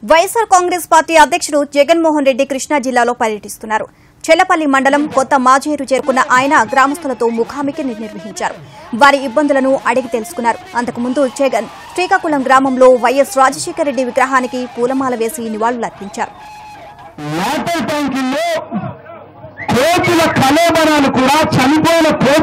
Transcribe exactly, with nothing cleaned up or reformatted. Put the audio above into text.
YSR Congress party అధ్యక్షుడు జగన్మోహన్ రెడ్డి కృష్ణా జిల్లాలో పర్యటిస్తున్నారు. చెల్లపల్లి మండలం కొత్త మాజేరు చేరుకున్న ఆయన గ్రామస్తులతో ముఖాముఖి నిర్వహించారు. వారి ఇబ్బందులను అడిగి తెలుసుకున్నారు. అంతకుముందు జగన్ శ్రీకాకుళం గ్రామంలో వైఎస్ రాజశేఖర రెడ్డి విగ్రహానికి పూలమాల వేసి నివాళులర్పించారు. కోతుల కళేబరాలు కూడా చనిపోయిన